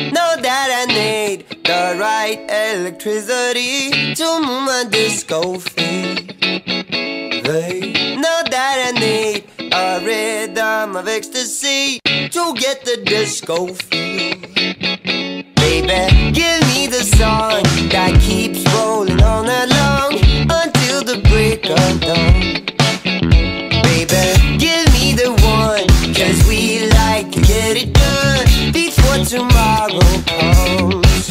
Know that I need the right electricity to move my disco feet. They know that I need a rhythm of ecstasy to get the disco feel. Baby, give me the song that keeps rolling all night long until the break of dawn. Baby, give me the one, 'cause we like to get it done before tomorrow comes.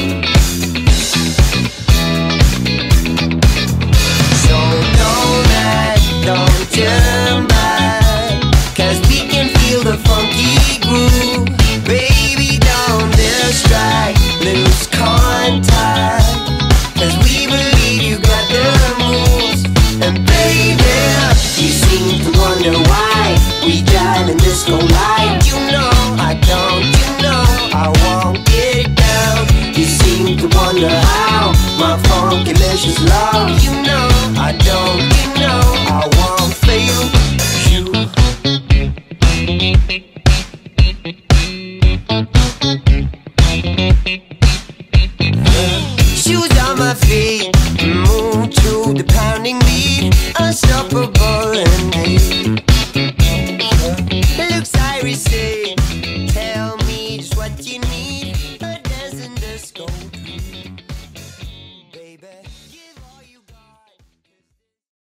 So don't turn back, 'cause we can feel the funky groove. Baby, don't distract, lose contact, 'cause we believe you got the moves. And baby, you seem to wonder why we drive in disco light. You know I don't, you know I won't get it down. You seem to wonder how my funky licious love, you